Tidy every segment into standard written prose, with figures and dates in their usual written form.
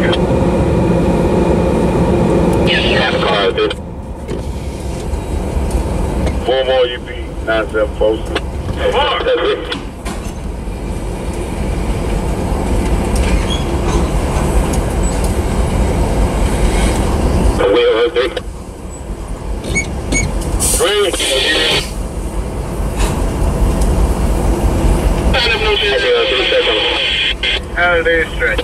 Yes, sir. Have a car, dude. One more UP 974. That's it. Wheel, okay. Green. How did they stretch?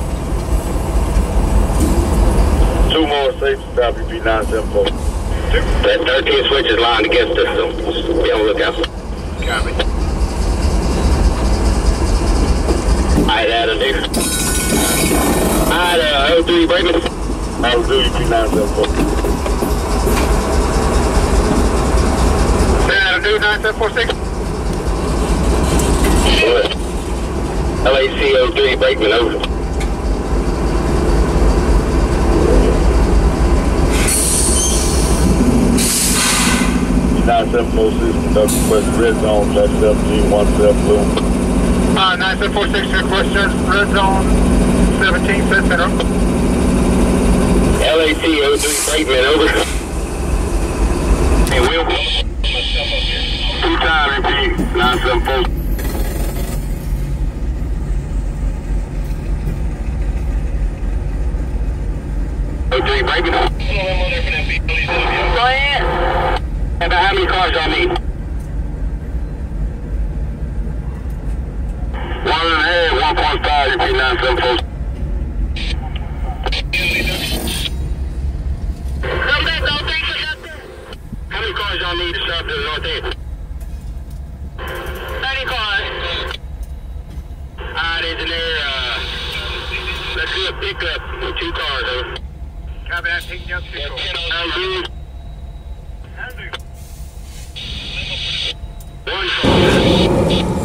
Two more safe stop, UP 974. That 13 switch is lined against us, so be on the lookout. Copy. Alright, Adam, dude. Alright, 03 Brakeman. I will do UP 974. How do 9746? LAC 03 Brakeman, over. UP 974 conduct request red zone, left 1717 boom. 9746 request red zone 17, set center. LAC 03 Brakeman, over. Hey, Will. 2 times UP 974. Brakeman. Go ahead. About how many cars y'all need? 1.5, 1.5, UP 974. Come back, don't take conductor. How many cars y'all need to start to the north end? 30 cars. Alright, engineer, let's do a pickup with 2 cars, over. Copy that, picking up 2 cars. One car.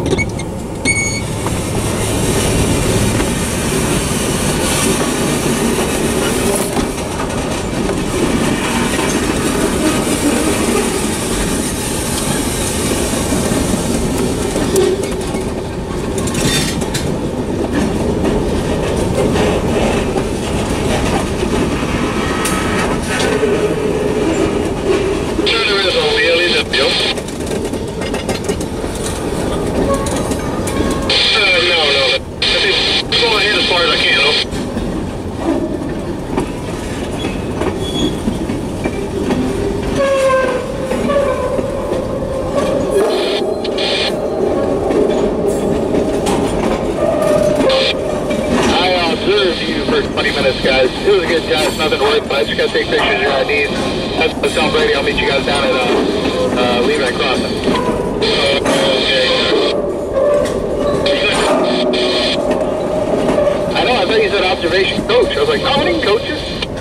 Guys, it was a good job. It's nothing to worry about. I just got to take pictures of your IDs. That's Tom Brady. I'll meet you guys down at Levi Crossing. Okay. I know. I thought you said observation coach. I was like, how many coaches?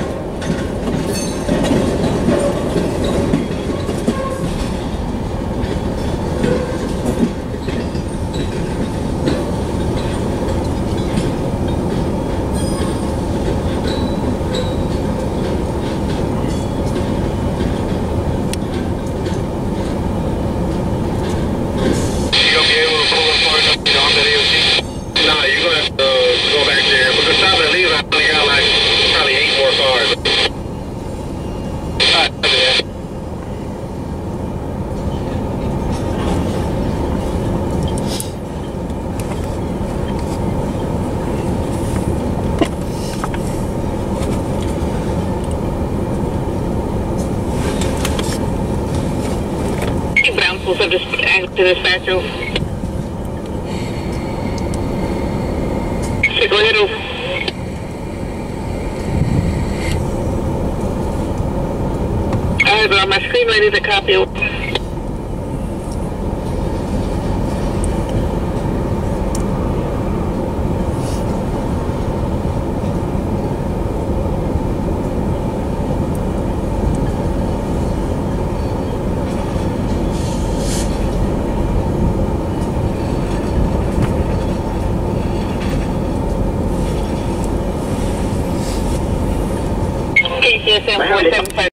So just add to dispatch over. Go ahead over. Alright, but on my screen ready to copy over. KCSM 475.